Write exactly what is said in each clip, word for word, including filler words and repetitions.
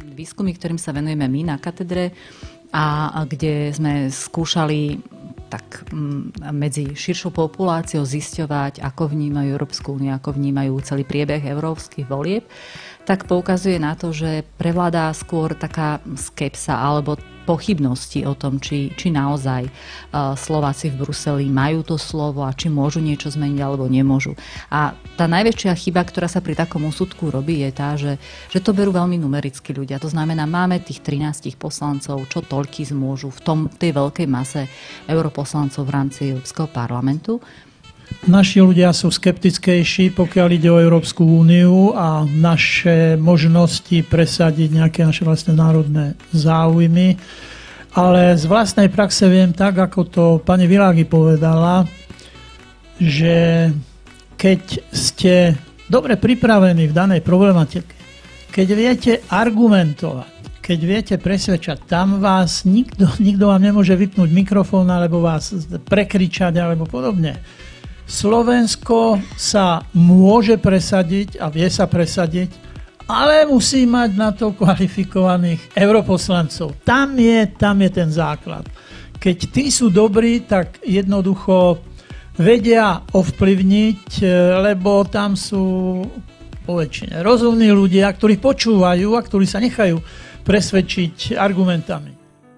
výskumy, ktorým sa venujeme my na katedre a kde sme skúšali tak medzi širšou populáciou zisťovať, ako vnímajú Európsku úniu, ako vnímajú celý priebeh európskych volieb, tak poukazuje na to, že prevládá skôr taká skepsa alebo pochybnosti o tom, či, či naozaj uh, Slováci v Bruseli majú to slovo a či môžu niečo zmeniť alebo nemôžu. A tá najväčšia chyba, ktorá sa pri takom úsudku robí, je tá, že, že to berú veľmi numericky ľudia. To znamená, máme tých trinásť poslancov, čo toľky zmôžu v tom, tej veľkej mase europoslancov v rámci Európskeho parlamentu. Naši ľudia sú skeptickejší, pokiaľ ide o Európsku úniu a naše možnosti presadiť nejaké naše vlastné národné záujmy. Ale z vlastnej praxe viem tak, ako to pani Világi povedala, že keď ste dobre pripravení v danej problematike, keď viete argumentovať, keď viete presvedčať, tam vás nikto, nikto vám nemôže vypnúť mikrofón alebo vás prekričať alebo podobne. Slovensko sa môže presadiť a vie sa presadiť, ale musí mať na to kvalifikovaných europoslancov. Tam je, tam je ten základ. Keď tí sú dobrí, tak jednoducho vedia ovplyvniť, lebo tam sú poväčšine rozumní ľudia, ktorí počúvajú a ktorí sa nechajú presvedčiť argumentami.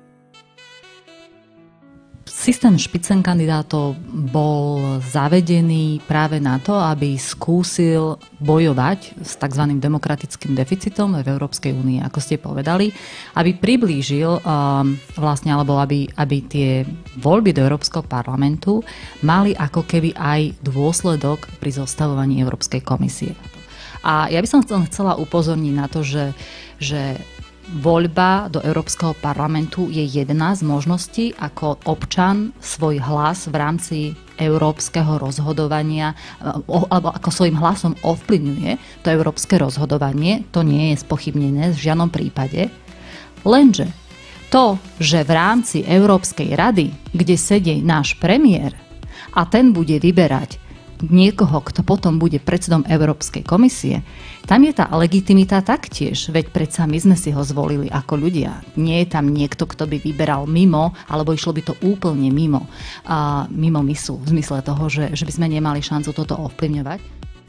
Systém špicenkandidátov bol zavedený práve na to, aby skúsil bojovať s tzv. Demokratickým deficitom v Európskej únii, ako ste povedali, aby priblížil um, vlastne, alebo aby, aby tie voľby do Európskeho parlamentu mali ako keby aj dôsledok pri zostavovaní Európskej komisie. A ja by som chcela upozorniť na to, že, že voľba do Európskeho parlamentu je jedna z možností, ako občan svoj hlas v rámci európskeho rozhodovania, alebo ako svojím hlasom ovplyvňuje to európske rozhodovanie. To nie je spochybnené v žiadnom prípade. Lenže to, že v rámci Európskej rady, kde sedí náš premiér a ten bude vyberať niekoho, kto potom bude predsedom Európskej komisie, tam je tá legitimita taktiež, veď predsa my sme si ho zvolili ako ľudia. Nie je tam niekto, kto by vyberal mimo, alebo išlo by to úplne mimo, uh, mimo misu, v zmysle toho, že, že by sme nemali šancu toto ovplyvňovať.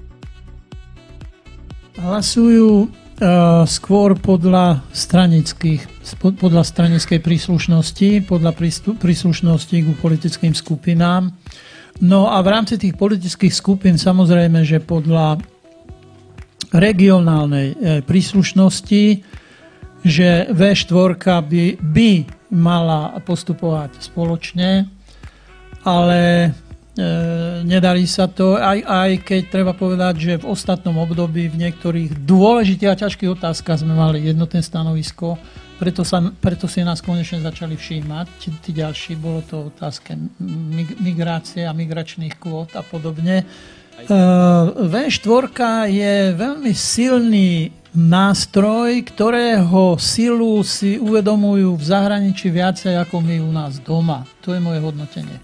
Hlasujú uh, skôr podľa stranických, podľa stranickej príslušnosti, podľa príslušnosti k politickým skupinám. No a v rámci tých politických skupín samozrejme, že podľa regionálnej príslušnosti, že vé štyri by, by mala postupovať spoločne, ale e, nedarí sa to, aj, aj keď treba povedať, že v ostatnom období v niektorých dôležitých a ťažkých otázkach sme mali jednotné stanovisko. Preto, sa, preto si nás konečne začali všímať. Tí, tí ďalší, bolo to otázka migrácie a migračných kvót a podobne. vé štyri je veľmi silný nástroj, ktorého silu si uvedomujú v zahraničí viacej ako my u nás doma. To je moje hodnotenie.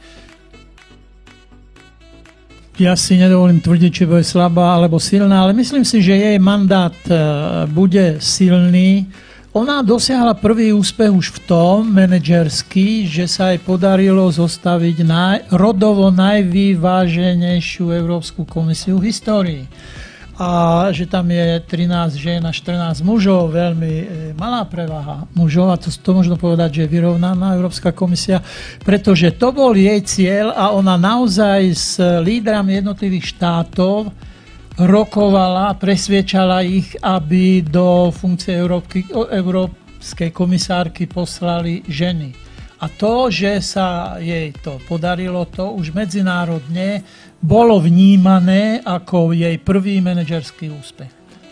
Ja si nedovolím tvrdiť, či bude slabá alebo silná, ale myslím si, že jej mandát bude silný. Ona dosiahla prvý úspech už v tom, manažerský, že sa jej podarilo zostaviť naj, rodovo najvyváženejšiu Európsku komisiu v histórii. A že tam je trinásť žien a štrnásť mužov, veľmi malá prevaha mužov, a to, to možno povedať, že je vyrovnaná Európska komisia, pretože to bol jej cieľ a ona naozaj s lídrami jednotlivých štátov rokovala, presviečala ich, aby do funkcie Európky, Európskej komisárky poslali ženy. A to, že sa jej to podarilo, to už medzinárodne bolo vnímané ako jej prvý manažerský úspech.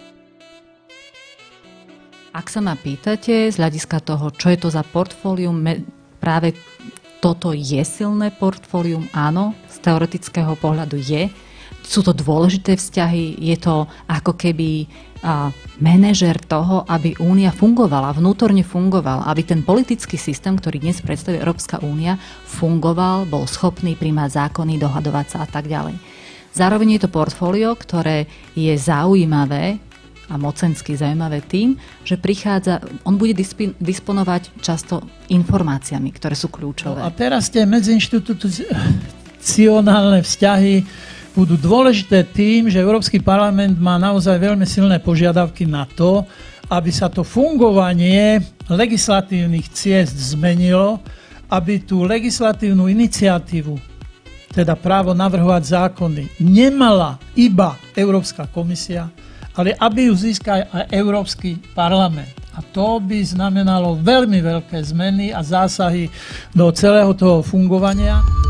Ak sa ma pýtate z hľadiska toho, čo je to za portfólium, práve toto je silné portfólium, áno, z teoretického pohľadu je. Sú to dôležité vzťahy, je to ako keby a, manažér toho, aby únia fungovala, vnútorne fungoval, aby ten politický systém, ktorý dnes predstavuje Európska únia, fungoval, bol schopný prijímať zákony, dohadovať sa a tak ďalej. Zároveň je to portfólio, ktoré je zaujímavé a mocensky zaujímavé tým, že prichádza, on bude disponovať často informáciami, ktoré sú kľúčové. No a teraz tie medziinštitucionálne vzťahy budú dôležité tým, že Európsky parlament má naozaj veľmi silné požiadavky na to, aby sa to fungovanie legislatívnych ciest zmenilo, aby tú legislatívnu iniciatívu, teda právo navrhovať zákony, nemala iba Európska komisia, ale aby ju získal aj Európsky parlament. A to by znamenalo veľmi veľké zmeny a zásahy do celého toho fungovania.